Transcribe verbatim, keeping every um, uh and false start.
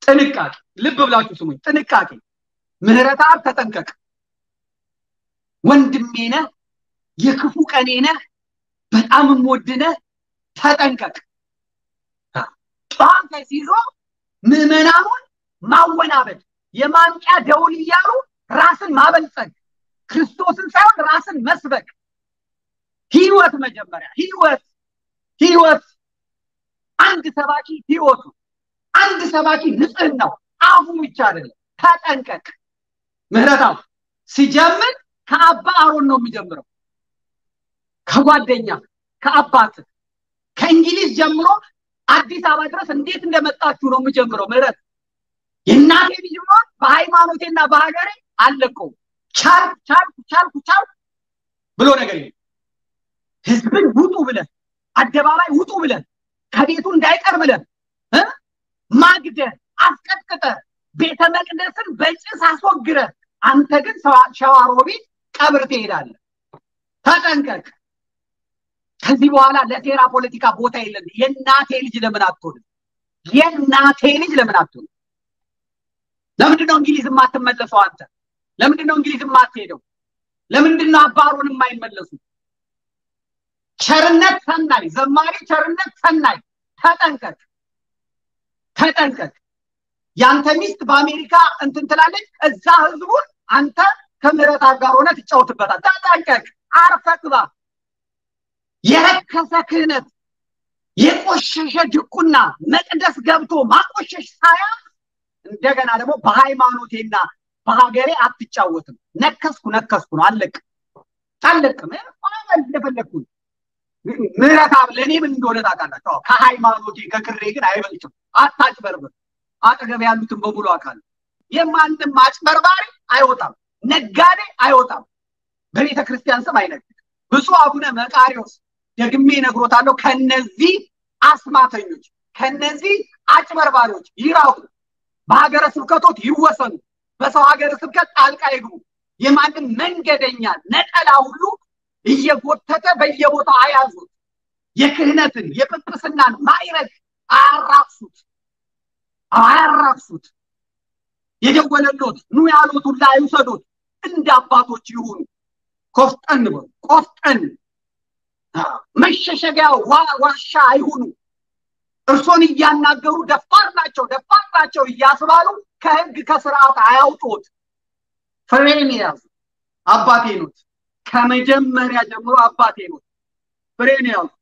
ጥንቃቄ ልብ ብላችሁ ስሙኝ ጥንቃቄ ምህረትአብ ተጠንቀቅ ወንድሜ ነህ የክፉ ቀኔ ነህ በጣም ወድነህ ተጠንቀቅ ጣንተ ሲዞ ምዕመናኑን ማወናበድ የማንቂያ ደውል እያሉ ራስን ማበልጸግ ክርስቶስን ሳይሆን ራስን መስበክ ህይወት መጀመሪያ ህይወት ህይወት አንድ ሰባኪ ህይወቱ አንድ ሰባኪ ንጽህናው አፉ ብቻ አይደለም ተጠንቀቅ ምህረትአብ ሲጀምር ከአባ አሮን ነው የሚጀምረው ከጓደኛ ከአባት ከእንግሊዝ ጀምሮ አዲስ አበባ ድረስ እንዴት እንደመጣችሁ ነው የሚጀምረው ምህረት የናቴ ልጅ ነው በሃይማኖቴና በሀገሬ አለቀው ቻል ቻል ቻል ቻል ብሎ ነገር ይሄ ህዝብን ውጡ ብለን አደባባይ ውጡ ብለን ከቤቱ እንዳይቀር ብለን እ ማግደ አስቀጥቅጠ ቤተ መቅደስን በጭስ አስወግረ አንተ ግን ሸዋሮቢት ቀብር ትሄዳለህ ተጠንቀቅ ከዚህ በኋላ ለሴራ ፖለቲካ ቦታ የለም የናቴ ልጅ ለምን አትሆን የናቴ ልጅ ለምን አትሆን ለምንድነው እንግሊዝ ማትመለሰው አንተ ለምንድነው እንግሊዝ ማትሄደው ለምንድነው አባሮን የማይመለሱ ቸርነት ሰናይ ዘማሪ ቸርነት ሰናይ ተጠንቀቅ ተጠንቀቅ ያንተ ሚስት በአሜሪካ እንትን ትላለች እዛ ህዝቡን አንተ ከምህረትአብ ጋር ሆነ ትጫወትበታል ተጠንቀቅ አርፈቅባ የረከሰ ክህነት የቆሸሸ ድቁና መቅደስ ገብቶ ማቆሸሽ ሳያ እንደገና ደግሞ በሃይማኖቴና በሀገሬ አትጫወትም ነከስኩ ነከስኩ ነው አለቅ አለቅ ማለት እንደፈለኩ ምህረትአብ ለኔ ምን እንደሆነ ታውቃላችሁ ከሃይማኖቴ ከክሬ ግን አይበልጥም አታጭበርበር አጠገብ ያሉትን በሙሉ አካል የማንንም ማጭበርባሪ አይወጣም ነጋዴ አይወጣም በቤተ ክርስቲያን ስም አይነግድ ብፁዕ አቡነ መቃርዮስ ደግሜ ነግሮታለሁ ከነዚህ አስማተኞች ከነዚህ አጭበርባሪዎች ይራቁ በሀገረ ስብከቶች ይወሰኑ በሰው ሀገረ ስብከት ጣልቃ ይግቡ የማንም መንገደኛ ነጠላ ሁሉ እየጎተተ በየቦታው አያዙት የክህነትን የጵጵስናን ማይረግ አያራክሱት አያራክሱት የደወለሎት ኑ ያሉት ሁሉ አይውሰዱት እንደ አባቶች ይሁኑ ቆፍጠን ነው ቆፍጠን መሸሸጊያ ዋሻ አይሁኑ እርሶን እያናገሩ ደፋር ናቸው ደፋር ናቸው እያስባሉ ከህግ ከስርዓት አያውጡት ፍሬን ያዙ አባቴ ነው ከመጀመሪያ ጀምሮ አባቴ ነው ፍሬን ያዙ